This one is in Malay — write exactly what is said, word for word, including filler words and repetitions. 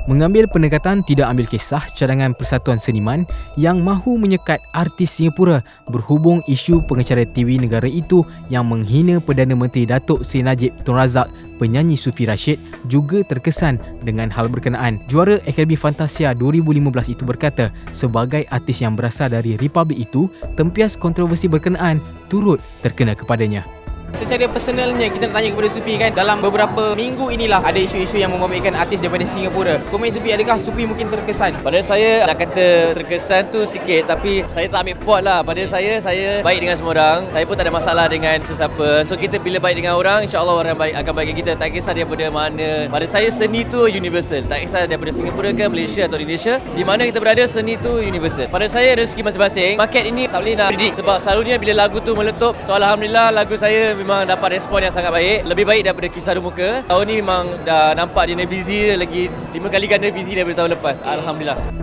mengambil pendekatan tidak ambil kisah cadangan Persatuan Seniman yang mahu menyekat artis Singapura berhubung isu pengecaran T V negara itu yang menghina Perdana Menteri Datuk Seri Najib Tun Razak, penyanyi Sufi Rashid juga terkesan dengan hal berkenaan. Juara Akademi Fantasia dua ribu lima belas itu berkata, sebagai artis yang berasal dari Republik itu, tempias kontroversi berkenaan turut terkena kepadanya. Secara personalnya, kita nak tanya kepada Sufi kan, dalam beberapa minggu inilah ada isu-isu yang membabitkan artis daripada Singapura. Komen Sufi, adakah Sufi mungkin terkesan? Pada saya nak kata terkesan tu sikit, tapi saya tak ambil pot lah. Pada saya, saya baik dengan semua orang. Saya pun tak ada masalah dengan sesiapa. So kita bila baik dengan orang, insya-Allah orang baik akan baik kita. Tak kisah daripada mana. Pada saya seni tu universal. Tak kisah daripada Singapura ke Malaysia atau Indonesia, di mana kita berada, seni tu universal. Pada saya rezeki masing-masing. Market ini tak boleh nak predict sebab selalunya bila lagu tu meletup. So alhamdulillah lagu saya memang dapat respon yang sangat baik, lebih baik daripada Kisah Dua Muka. Tahun ni memang dah nampak dia busy lagi lima kali ganda busy daripada tahun lepas. Alhamdulillah.